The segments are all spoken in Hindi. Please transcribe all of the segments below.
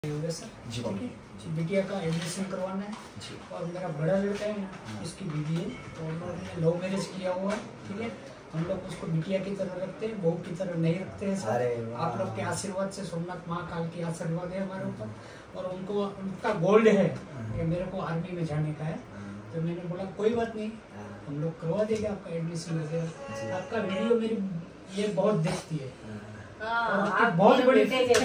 सर जी, बिटिया का एडमिशन करवाना है जी। और मेरा बड़ा लड़का है ना, इसकी बीवी है, तो हम लोगों ने लव मैरिज किया हुआ है। ठीक है, हम लोग उसको बिटिया की तरह रखते हैं, बहू की तरह नहीं रखते हैं सर। आप लोग के आशीर्वाद से, सोमनाथ महाकाल की आशीर्वाद है हमारे ऊपर, और उनको उनका गोल्ड है कि मेरे को आर्मी में जाने का है। तो मैंने बोला कोई बात नहीं, हम लोग करवा देंगे आपका एडमिशन वगैरह। आपका वीडियो मेरी ये बहुत देखती है और बहुत बड़ी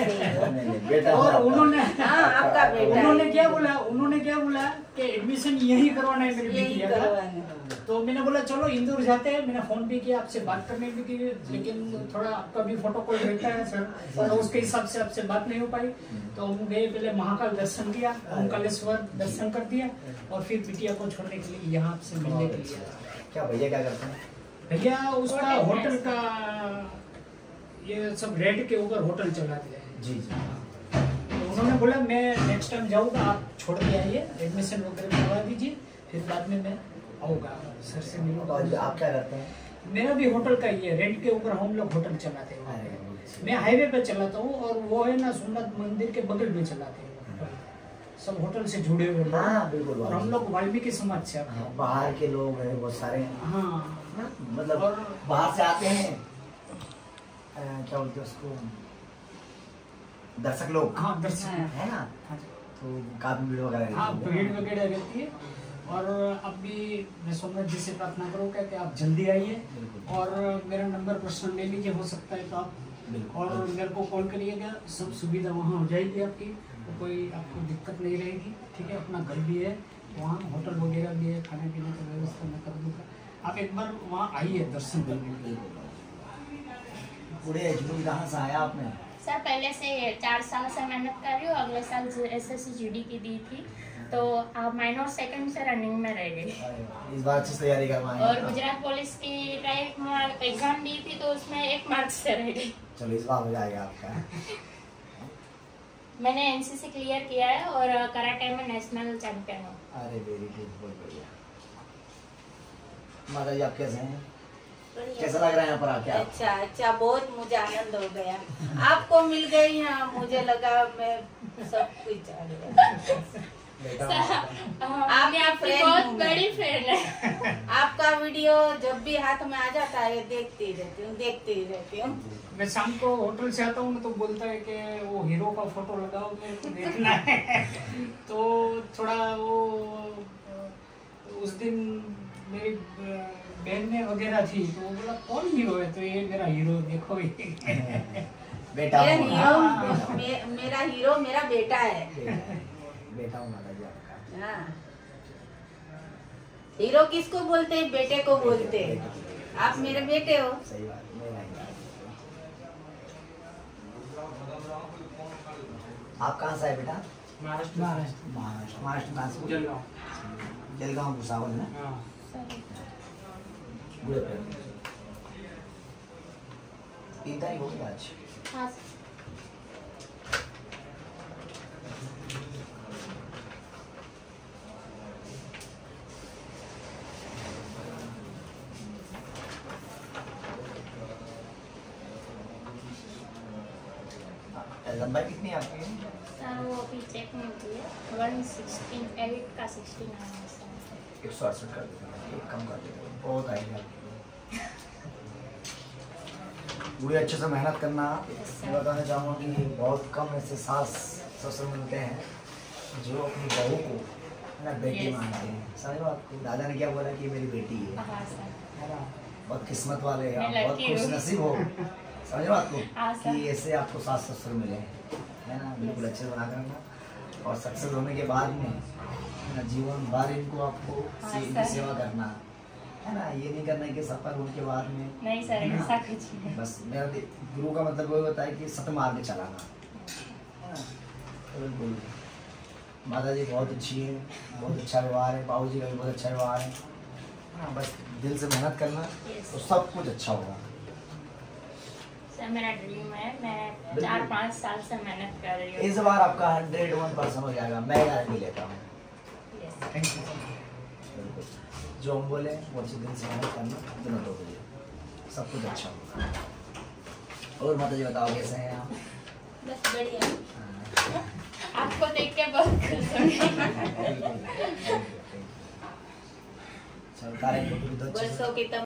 और उन्होंने क्या बोला कि एडमिशन यही करवाना है मेरी बिटिया का। तो मैंने बोला चलो इंदौर जाते हैं। मैंने फोन भी किया, आपसे बात करने भी की, लेकिन थोड़ा आपका भी फोटो कॉल रहता है सर, तो उसके हिसाब से आपसे बात नहीं हो पाई। तो हम गए, पहले महाकाल दर्शन किया, ओंकारेश्वर दर्शन कर दिया, और फिर बिटिया को छोड़ने के लिए यहाँ से मिलने के लिए। क्या भैया क्या करते हैं? भैया उसका होटल का ये सब रेंट के ऊपर होटल चलाते हैं जी। तो उन्होंने बोला मैं नेक्स्ट टाइम जाऊंगा, आप छोड़ के आइए, एडमिशन वगैरह करवा दीजिए, फिर बाद में मैं आऊँगा, सर से मिलूंगा। आप क्या करते हैं? मेरा भी होटल का ही है, रेंट के ऊपर हम लोग होटल चलाते हैं। मैं हाईवे पे चलाता हूँ, और वो है ना सोमनाथ मंदिर के बगल में चलाते हैं, सब होटल से जुड़े हुए। हाँ बिल्कुल। और हम लोग वाल्मीकि समाज से, बाहर के लोग हैं बहुत सारे। हाँ मतलब बाहर से आते हैं, क्या बोलते हैं उसको, दर्शक लोग। हाँ दर्शक है ना, तो काफी भीड़ वगैरह। हाँ भीड़ वगैरह रहती है। और अब भी मैं सोमनाथ जी से प्रार्थना करूँगा कि आप जल्दी आइए, और मेरा नंबर पर्सनल ले लीजिए, हो सकता है तो आप, और मेरे को कॉल करिएगा, सब सुविधा वहाँ हो जाएगी आपकी, तो कोई आपको दिक्कत नहीं रहेगी। ठीक है, अपना घर भी है वहाँ, होटल वगैरह भी है, खाने पीने की व्यवस्था मैं कर दूँगा। आप एक बार वहाँ आइए दर्शन करने के लिए। पूरे जुनून कहाँ से आया आपने? सर पहले से 4 साल से मेहनत कर रही हूँ, अगले साल SSC GD की दी थी, तो आप माइनर सेकंड से रनिंग में रह गई। इस बार अच्छी तैयारी करवाएं। और गुजरात पुलिस की टाइप एग्जाम दी थी, तो उसमें 1 मार्क्स से रह गई। चलो इस बार हो जाएगा आपका। मैंने NCC क्लियर किया है, और कराटे में नेशनल चैंपियन हूँ। अरे वेरी गुड, बहुत बढ़िया। माता जी आप कैसे हैं? कैसा लग रहा है यहाँ पर आके? अच्छा, बहुत मुझे आनंद हो गया। आपको मिल गई यहाँ, मुझे लगा मैं सब कुछ जान गया। आप आपकी बहुत बड़ी फैन है। आपका वीडियो जब भी हाथ में आ जाता है देखती रहती हूँ। मैं शाम को होटल से आता हूँ तो बोलता है कि वो हीरो का फोटो लगाओ, मेरे को देखना है। तो थोड़ा वो उस दिन मेरी बहन वगैरह थी, तो वो बोला कौन हीरो है, तो ये मेरा हीरो देखो। बेटा मेरा हीरो मेरा बेटा है। बेटा हूँ माता जी आपका। हाँ, हीरो किसको बोलते हैं? बेटे को बोलते हैं। आप मेरे बेटे हो। सही बात। आप कहाँ से आए बेटा? महाराष्ट्र जलगांव भुसावल में। बुढ़े पे 3 तारीख हो गया आज। हाँ लंबाई कितनी है आपकी? सर वो अभी चेक नहीं की है, 168 का 69 है सर। 168 कर देते हैं, कम कर देते हैं, बहुत आएगा। पूरी अच्छे से मेहनत करना। मैं बताना चाहूँगा कि बहुत कम ऐसे सास ससुर मिलते हैं जो अपनी बहू को ना बेटी मानते हैं। समझ लो, आपको दादा ने क्या बोला कि मेरी बेटी है ना, बहुत किस्मत वाले हैं आप, बहुत खुश नसीब हो। समझ लो आपको कि ऐसे आपको सास ससुर मिले है ना। बिल्कुल अच्छे से बना करना, और सक्सेस होने के बाद में जीवन भर इनको आपको सेवा करना है ना। ये नहीं करना है कि सफल होने के बाद में नहीं सर, ऐसा कुछ नहीं। बस मेरा गुरु का मतलब वही होता है कि सत मार्ग चलाना है ना। तो बिल्कुल माता जी बहुत अच्छी है, बहुत अच्छा व्यवहार है, बाबू जी का भी बहुत अच्छा व्यवहार है ना। बस दिल से मेहनत करना तो सब कुछ अच्छा होगा। सर मेरा ड्रीम है, मैं 4-5 साल से मेहनत कर रही हूँ। इस बार आपका 101% हो जाएगा, मैं गारंटी लेता हूँ। जो हम बोले वो अच्छे दिन से मेहनत करना, दोनों तो बोलिए सब कुछ अच्छा होगा। और माता जी बताओ कैसे हैं आप? बस बढ़िया। चलो तारे फोटो भी दो अच्छे से। वर्षों की